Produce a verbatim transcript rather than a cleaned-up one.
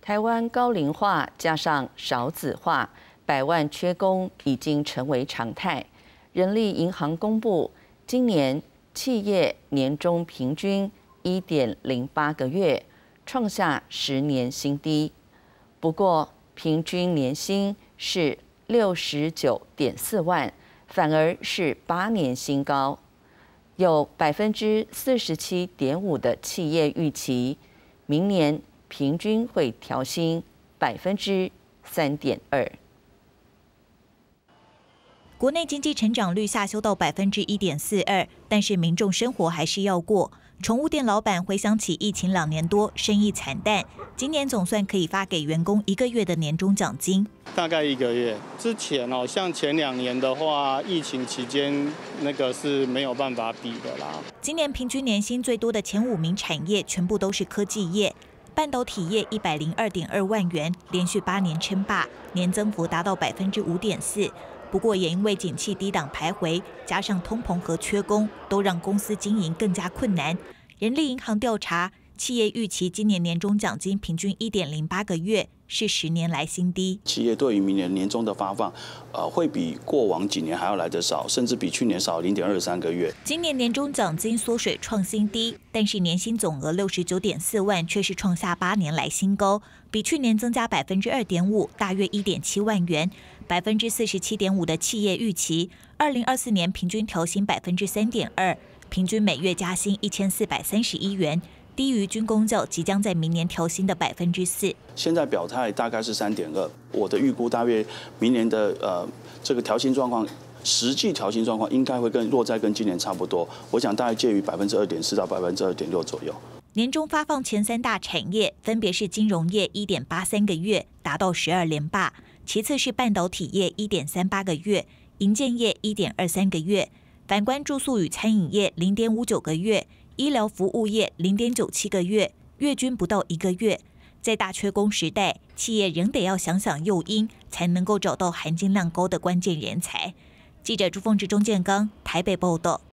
台湾高龄化加上少子化，百万缺工已经成为常态。人力银行公布，今年企业年中平均 一点零八个月，创下十年新低。不过，平均年薪是六十九点四万，反而是八年新高。有百分之四十七点五的企业预期，明年平均会调薪百分之三点二。 国内经济成长率下修到百分之一点四二，但是民众生活还是要过。宠物店老板回想起疫情两年多，生意惨淡，今年总算可以发给员工一个月的年终奖金。 大概一个月之前哦，像前两年的话，疫情期间那个是没有办法比的啦。 今年平均年薪最多的前五名产业全部都是科技业。半导体业一百零二点二万元，连续八年称霸，年增幅达到百分之五点四。不过也因为景气低档徘徊，加上通膨和缺工，都让公司经营更加困难。人力银行调查，企业预期今年年终奖金平均 一点零八个月，是十年来新低。 企业对于明年年终的发放，呃，会比过往几年还要来得少，甚至比去年少 零点二三个月。 今年年终奖金缩水创新低，但是年薪总额六十九点四万却是创下八年来新高，比去年增加百分之二点五，大约一点七万元。百分之四十七点五的企业预期，二零二四年平均调薪百分之三点二，平均每月加薪一千四百三十一元。低于军公教即将在明年调薪的百分之四， 现在表态大概是三点二，我的预估大约明年的呃这个调薪状况，实际调薪状况应该会跟落在跟今年差不多，我想大概介于百分之二点四到百分之二点六左右。 年终发放前三大产业分别是金融业一点八三个月，达到十二连霸，其次是半导体业一点三八个月，营建业一点二三个月，反观住宿与餐饮业零点五九个月。医疗服务业 零点九七个月，月均不到一个月。在大缺工时代，企业仍得要想想诱因，才能够找到含金量高的关键人才。记者朱凤芝、钟建刚台北报道。